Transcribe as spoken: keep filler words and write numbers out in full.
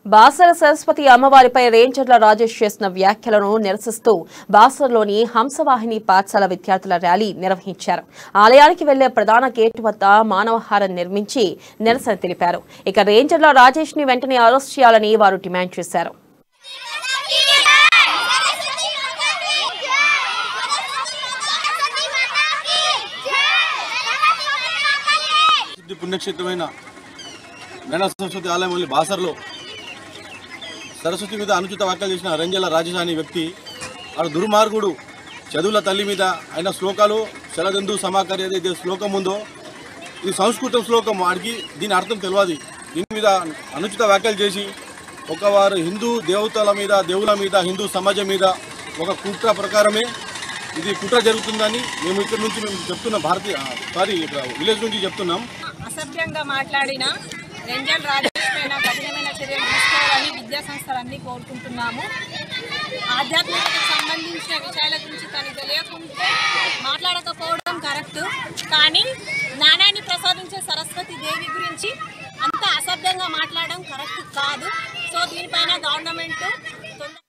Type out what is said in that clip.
బాసర సరస్వతి అమ్మవారిపై రేంజర్ల రాజేష్ చేసిన వ్యాఖ్యలను నిరసిస్తూ బాసరలోని హంసవాహిని పాఠశాల విద్యార్థుల ర్యాలీ నిర్వహించారు. ఆలయానికి వెళ్లే ప్రధాన గేటు వద్ద మానవహారం నిర్మించి నిరసన తెలిపారు. ఇక రేంజర్ల రాజేష్ ని వెంటనే అరెస్ట్ చేయాలని వారు డిమాండ్ చేశారు. పుణ్యక్షేత్రమైన గణ సరస్వతి ఆలయం బాసర్లో సరస్వతి మీద అనుచిత వ్యాఖ్యలు చేసిన రేంజర్ల రాజేష్ అనే వ్యక్తి ఆ దుర్మార్గుడు చదువుల తల్లి మీద ఆయన శ్లోకాలు శరదెందు సమాకర్య ఏదైతే శ్లోకం ఉందో ఇది సంస్కృతం శ్లోకం వాడికి దీని అర్థం తెలియదు. దీని మీద అనుచిత వ్యాఖ్యలు చేసి ఒక వారు హిందూ దేవతల మీద దేవుల మీద హిందూ సమాజం మీద ఒక కుట్ర ప్రకారమే ఇది కుట్ర జరుగుతుందని మేము ఇక్కడ నుంచి మేము చెప్తున్నాం. భారతీయ సారీ ఇక్కడ విలేజ్ నుంచి చెప్తున్నాం. అసభ్యంగా మాట్లాడిన రేంజర్ రాజేష్ పైన కఠినమైన చర్యలు తీసుకోవాలని విద్యా సంస్థలన్నీ కోరుకుంటున్నాము. ఆధ్యాత్మికతకు సంబంధించిన విషయాల గురించి తనకు తెలియకుంటే మాట్లాడకపోవడం కరెక్ట్, కానీ జ్ఞానాన్ని ప్రసాదించే సరస్వతి దేవి గురించి అంత అసభ్యంగా మాట్లాడడం కరెక్ట్ కాదు. సో దీనిపైన గవర్నమెంట్